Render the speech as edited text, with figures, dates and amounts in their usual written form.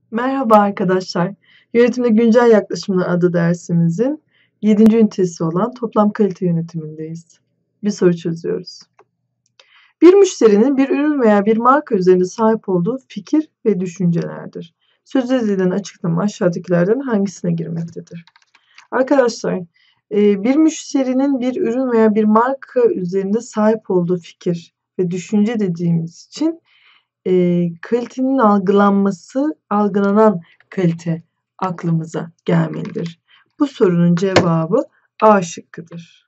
Merhaba arkadaşlar. Yönetimde Güncel Yaklaşımlar adlı dersimizin 7. ünitesi olan toplam kalite yönetimindeyiz. Bir soru çözüyoruz. Bir müşterinin bir ürün veya bir marka üzerinde sahip olduğu fikir ve düşüncelerdir. Sözde edilen açıklama aşağıdakilerden hangisine girmektedir? Arkadaşlar, bir müşterinin bir ürün veya bir marka üzerinde sahip olduğu fikir ve düşünce dediğimiz için kalitenin algılanan kalite aklımıza gelmelidir. Bu sorunun cevabı A şıkkıdır.